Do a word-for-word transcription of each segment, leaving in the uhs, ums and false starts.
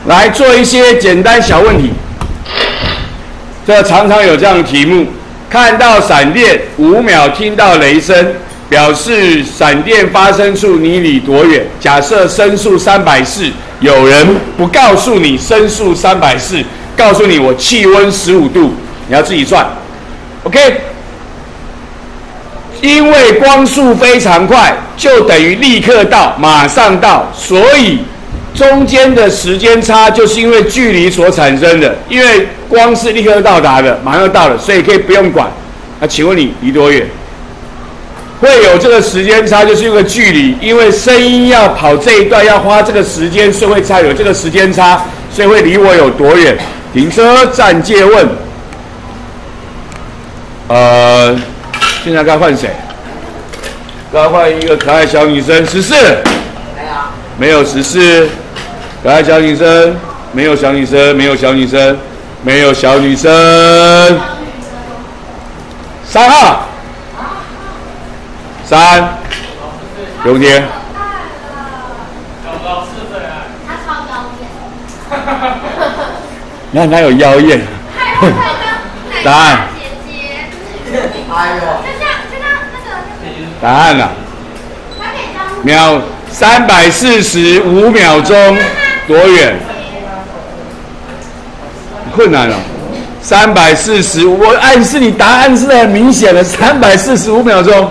来做一些简单小问题。这常常有这样的题目：看到闪电，五秒听到雷声，表示闪电发生处你离多远？假设声速三百四，有人不告诉你声速三百四，告诉你我气温十五度，你要自己算。OK？ 因为光速非常快，就等于立刻到，马上到，所以中间的时间差就是因为距离所产生的。因为光是立刻到达的，马上就到了，所以可以不用管。那请问你离多远？会有这个时间差，就是因为距离，因为声音要跑这一段要花这个时间，所以会才有这个时间差，所以会离我有多远？停车站借问。呃。 现在该换谁？该换一个可爱小女生，十四。没有十四。可爱小女生，没有小女生，没有小女生，没有小女生。三号。三。永天。你看他有妖艳。答案。哎呦。 答案啊，秒三百四十五秒钟，多远？困难了，三百四十五，我暗示你答案是很明显的，三百四十五秒钟，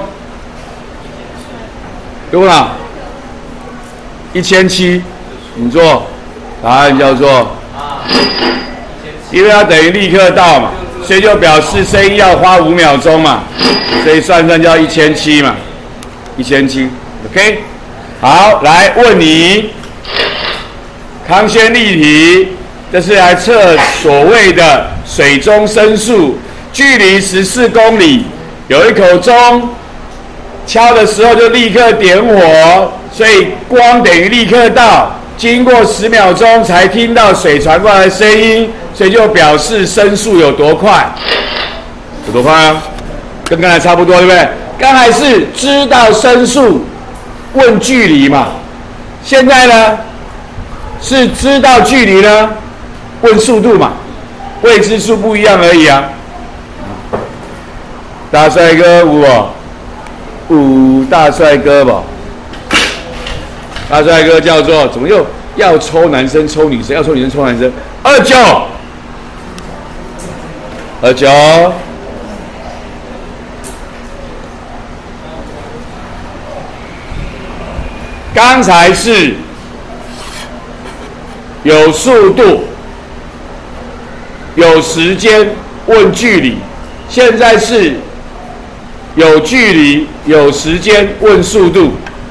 对不啦？一千七，你做，答案叫做，因为它等于立刻到嘛，所以就表示声音要花五秒钟嘛。 所以算算叫一千七嘛，一千七 ，OK， 好，来问你，康轩立体，这是来测所谓的水中声速，距离十四公里，有一口钟，敲的时候就立刻点火，所以光等于立刻到，经过十秒钟才听到水传过来的声音，所以就表示声速有多快，有多快啊？ 跟刚才差不多，对不对？刚才是知道声速，问距离嘛。现在呢，是知道距离呢，问速度嘛。未知数不一样而已啊。大帅哥有哦，有大帅哥吧？大帅哥叫做怎么又要抽男生抽女生，要抽女生抽男生？二九，二九。 刚才是有速度、有时间问距离，现在是有距离、有时间问速度，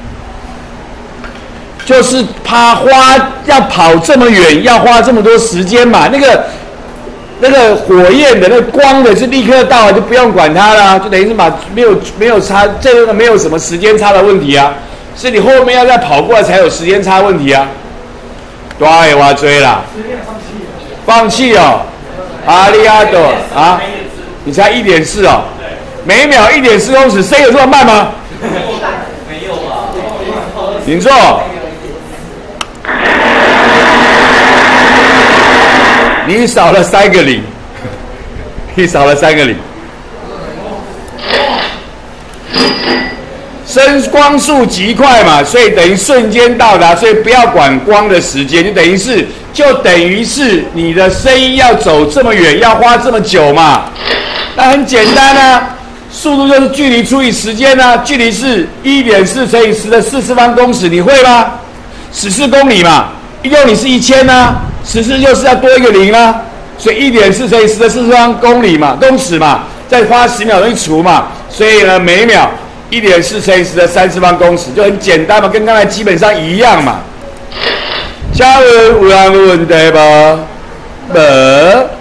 就是怕花要跑这么远，要花这么多时间嘛。那个那个火焰的那个光的是立刻到了，就不用管它了，就等于是把没有没有差，这个没有什么时间差的问题啊。 是你后面要再跑过来才有时间差问题啊！对，我追啦，放弃哦，阿里阿多啊，你才一点四哦，每秒一点四公尺，谁有这么慢吗？没有啊，请坐。你少了三个零，你少了三个零。 声光速极快嘛，所以等于瞬间到达，所以不要管光的时间，就等于是就等于是你的声音要走这么远，要花这么久嘛。那很简单啊，速度就是距离除以时间啊，距离是 一点四 乘以十的四次方公尺，你会吗？十四公里嘛，一公里是一千啊，十四就是要多一个零啊，所以 一点四 乘以十的四次方公里嘛，公尺嘛，再花十秒钟去除嘛，所以呢每秒。 一点四乘以十的三次方公尺就很简单嘛，跟刚才基本上一样嘛。请问有人有问题吗？无。